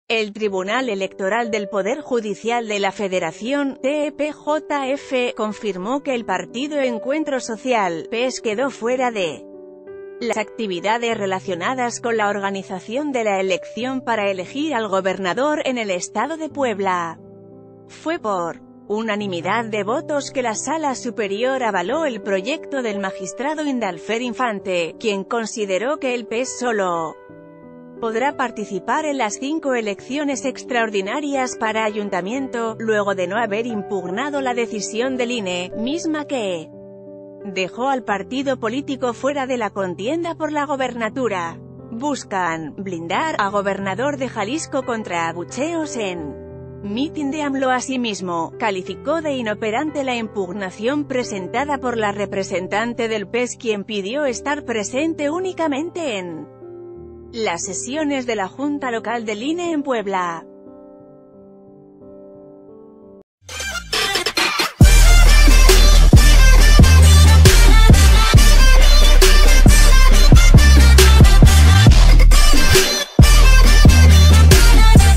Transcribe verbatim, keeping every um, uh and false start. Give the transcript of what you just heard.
El Tribunal Electoral del Poder Judicial de la Federación, T E P J F, confirmó que el partido Encuentro Social, P E S, quedó fuera de las actividades relacionadas con la organización de la elección para elegir al gobernador en el estado de Puebla. Fue por unanimidad de votos que la Sala Superior avaló el proyecto del magistrado Indalfer Infante, quien consideró que el P E S solo podrá participar en las cinco elecciones extraordinarias para ayuntamiento, luego de no haber impugnado la decisión del I N E, misma que dejó al partido político fuera de la contienda por la gobernatura. Buscan blindar a gobernador de Jalisco contra abucheos en mitin de AMLO. Asimismo, calificó de inoperante la impugnación presentada por la representante del P E S, quien pidió estar presente únicamente en las sesiones de la Junta Local del I N E en Puebla.